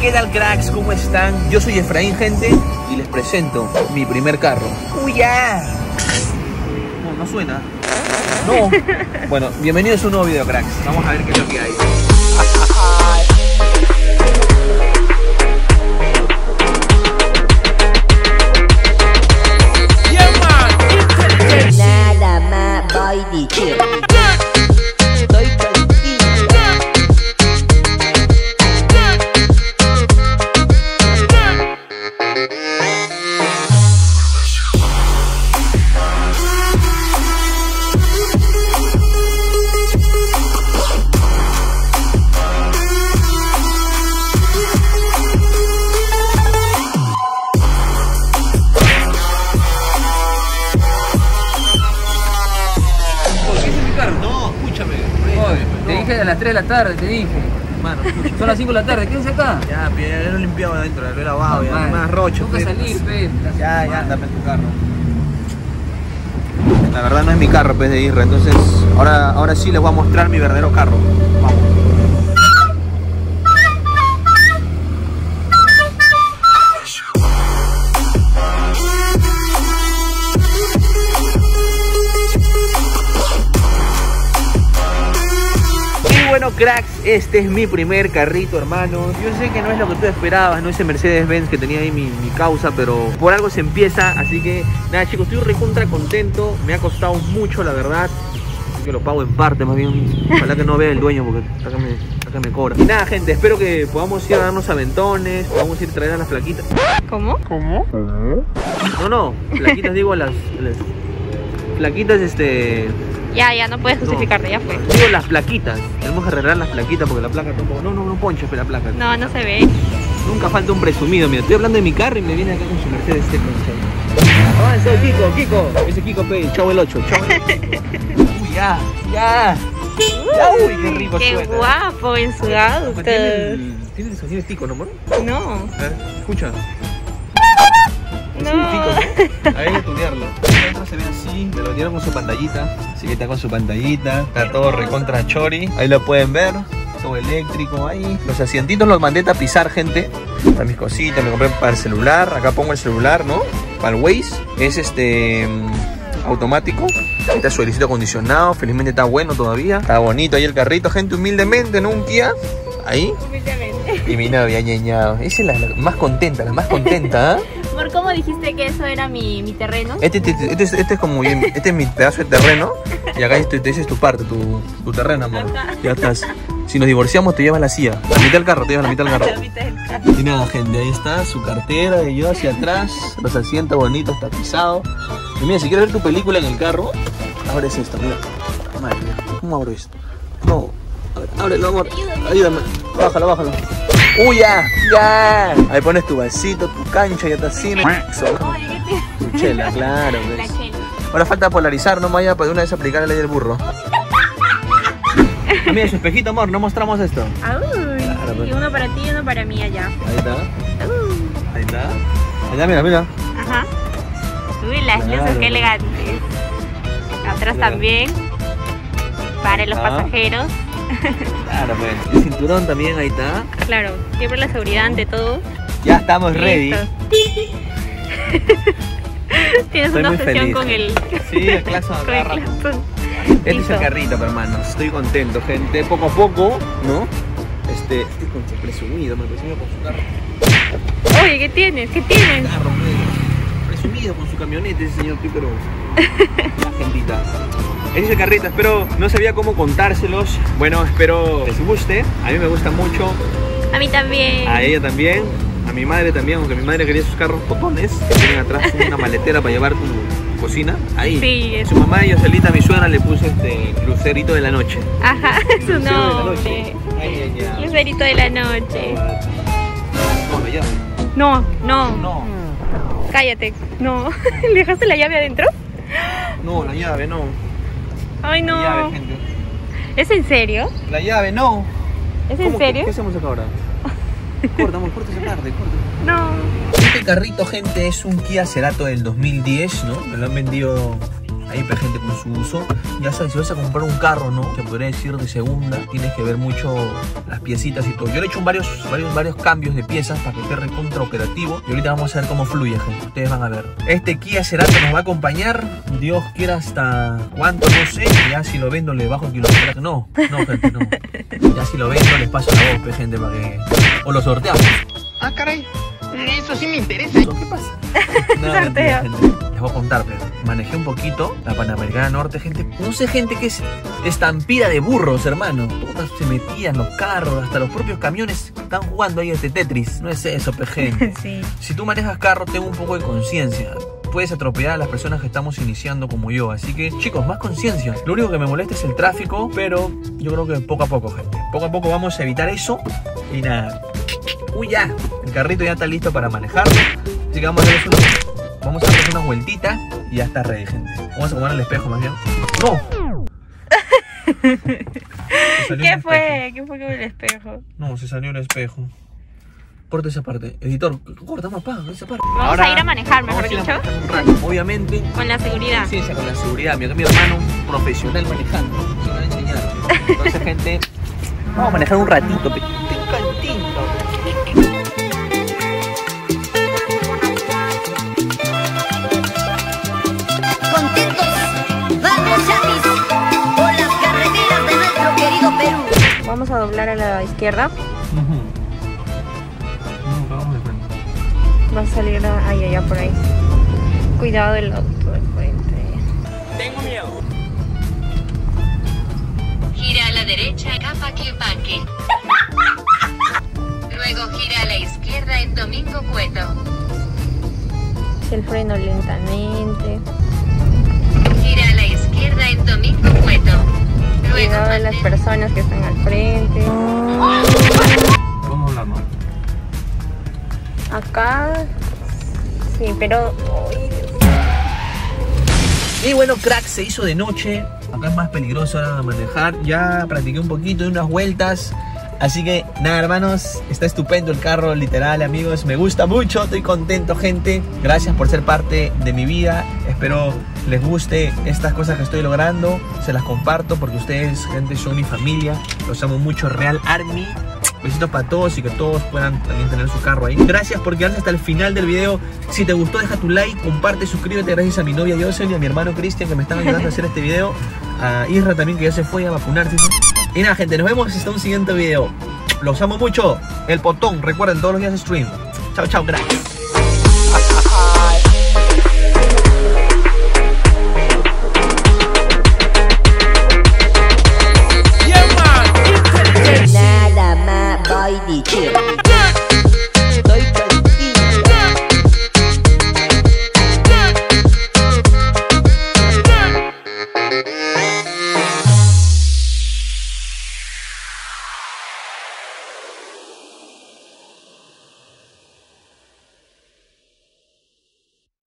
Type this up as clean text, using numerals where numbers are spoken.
¿Qué tal, cracks? ¿Cómo están? Yo soy Efraín, gente, y les presento mi primer carro. ¡Uya! No suena. No. Bueno, bienvenidos a un nuevo video, cracks. Vamos a ver qué es lo que hay. Nada más voy diciendo. Estoy tranquilo. Te dije a las 3 de la tarde, te dije. Mano, Son las 5 de la tarde, quédense acá. ya, pero ya lo he limpiado adentro, lo he lavado, ya, más rocho. Tengo que salir, pe. Ya, andame en tu carro. La verdad no es mi carro, pues, de Isra, entonces ahora sí les voy a mostrar mi verdadero carro. Vamos. Bueno, cracks, este es mi primer carrito, hermano. Yo sé que no es lo que tú esperabas, no ese Mercedes-Benz que tenía ahí mi causa, pero por algo se empieza. Así que nada, chicos, estoy recontra contento. Me ha costado mucho, la verdad. Así que lo pago en parte, más bien. Ojalá que no vea el dueño, porque acá me cobra. Y nada, gente, espero que podamos ir a darnos aventones, podamos ir a traer a las plaquitas. ¿Cómo? No, plaquitas, digo, las plaquitas, Ya, no puedes justificarte, ya fue. digo, las plaquitas. Tenemos que arreglar las plaquitas porque la placa tampoco. No ponches la placa. No se ve. Nunca falta un presumido. Mira, estoy hablando de mi carro y me viene acá con su Mercedes concha. Avanza, Kiko. Ese Kiko, pe, chavo el 8. Uy, ya. Uy, qué rico Qué suena. guapo en su auto. Tiene el sonido de Tico, ¿no, amor? No. A ver, escucha. No. A ver, hay que estudiarlo. Adentro se ve así, me lo dieron con su pantallita. Así que está con su pantallita, está todo recontra chori. Ahí lo pueden ver, todo eléctrico ahí. Los asientitos los mandé a tapizar, gente. Para mis cositas, me compré para el celular. Acá pongo el celular, ¿no? Para el Waze. Es automático. Ahí está su airecito acondicionado, felizmente está bueno todavía. Está bonito ahí el carrito, gente, humildemente, ¿no? Un Kia. Ahí. Humildemente. Y mi novia, ñeñado. Esa es la más contenta, ¿ah? ¿Por cómo dijiste que eso era mi terreno? Este es como este es mi pedazo de terreno. Y acá esa es tu parte, tu terreno, amor. Acá. Ya estás. Si nos divorciamos te llevas la silla. La mitad del carro, te llevas la mitad del carro. La mitad del carro. Y nada, gente, ahí está su cartera y yo hacia atrás. Los asientos bonitos, tapizados. Y mira, si quieres ver tu película en el carro, abres esto, mira. Madre mía, ¿cómo abro esto? No. A ver, ábrelo, amor. Ayúdame. Bájalo. ¡Uy, ya! Ahí pones tu vasito, tu cancha y atacina. Oye, ¿qué tiene? Tu chela, claro. La ¿Ves? chela. Ahora falta polarizar, no vaya para de una vez aplicar la ley del burro. Mira, su espejito, amor, no mostramos esto. Uy, Claro, pues. y uno para ti y uno para mí allá. Ahí está. Ahí está, mira. Ajá. Uy, las Claro. luces, qué elegantes. Atrás Mira. también. Para los pasajeros. Claro, pues. El cinturón también, ahí está. Claro, siempre la seguridad ante todo. Ya estamos ready. Listo. Tienes Estoy una muy obsesión feliz. con el... Sí, el claxon con el agarra. claxon. Este es Listo. el carrito, pero, hermano. Estoy contento, gente. Poco a poco, ¿no? Estoy con su presumido con su carro. Oye, ¿qué tienes? ¿Qué tienes? Carro, pues. Presumido con su camioneta ese señor Pícaro. La gentita. Ese es el carrito, espero, no sabía cómo contárselos. Bueno, espero les guste. A mí me gusta mucho, A mí también. a ella también, a mi madre también, aunque mi madre quería sus carros potones que tienen atrás una maletera para llevar tu cocina. Ahí. Sí, es- Su mamá y Joselita, mi suegra, le puso Lucerito de la noche. Ajá, su Lucero de la nombre. noche. Ay, ay. Lucerito de la noche. No, ya. No. Cállate. No. ¿Le dejaste la llave adentro? No, la llave no. Ay, La llave, no. gente. ¿Es en serio? La llave no. ¿Es en ¿Cómo que- serio? ¿Qué hacemos acá ahora? Corta, amor, corta esa tarde, corta. No. Este carrito, gente, es un Kia Cerato del 2010, ¿no? Me lo han vendido ahí pues, gente con su uso. Ya sabes, si vas a comprar un carro, ¿no? Que podría decir de segunda, tienes que ver mucho las piecitas y todo. Yo le he hecho varios cambios de piezas para que esté recontra operativo. Y ahorita vamos a ver cómo fluye, gente. Ustedes van a ver. Este Kia Cerato nos va a acompañar, Dios quiera hasta cuánto, no sé. Ya si lo vendo le bajo el kilometraje. No, gente, no. Ya si lo vendo les paso la voz, gente, para que... O lo sorteamos. Ah, caray. Eso sí me interesa. ¿Qué pasa? No, mentira, gente. Les voy a contar, pero manejé un poquito la Panamericana Norte, gente. No sé, gente, qué es estampida de burros, hermano. Todas se metían los carros, hasta los propios camiones están jugando ahí este Tetris. No es eso, gente. Sí. Si tú manejas carro, ten un poco de conciencia. Puedes atropellar a las personas que estamos iniciando como yo. Así que, chicos, más conciencia. Lo único que me molesta es el tráfico, pero yo creo que poco a poco, gente. Poco a poco vamos a evitar eso. Y nada. Uy, ya. El carrito ya está listo para manejarlo. Así que vamos a darles unas vueltitas y ya está ready, gente. Vamos a comer el espejo más bien. ¡No! ¿Qué fue? ¿Qué fue con el espejo? No, se salió el espejo. Corta esa parte. Editor, corta más esa parte. Vamos a ir a manejar, mejor dicho. Obviamente. Con la seguridad. Sí, con la seguridad. Mi hermano, profesional manejando. Se me va a enseñar. Entonces, gente, vamos a manejar un ratito. Un cantito. Contentos, vamos Chapis, por las carreteras de nuestro querido Perú. Vamos a doblar a la izquierda. Va a salir allá por ahí. Cuidado del auto del frente. Tengo miedo. Gira a la derecha en Capaquipaque. Luego gira a la izquierda en Domingo Cueto. El freno lentamente. Gira a la izquierda en Domingo Cueto. Luego Cuidado de las personas que están al frente. Vamos a hablar, ¿no? Acá. Sí, pero... Y bueno, crack, se hizo de noche. Acá es más peligroso ahora manejar. Ya practiqué un poquito de unas vueltas. Así que nada, hermanos, está estupendo el carro, literal, amigos. Me gusta mucho, estoy contento, gente. Gracias por ser parte de mi vida. Espero les guste estas cosas que estoy logrando. Se las comparto porque ustedes, gente, son mi familia. Los amo mucho, Real Army. Besitos para todos y que todos puedan también tener su carro ahí. Gracias por quedarse hasta el final del video. Si te gustó, deja tu like, comparte, suscríbete. Gracias a mi novia Jocelyn y a mi hermano Cristian que me están ayudando a hacer este video. A Isra también, que ya se fue a vacunarse. Y nada, gente, nos vemos hasta un siguiente video. Los amo mucho. El potón, recuerden, todos los días stream. Chao, chao, gracias. Nada más voy a decir.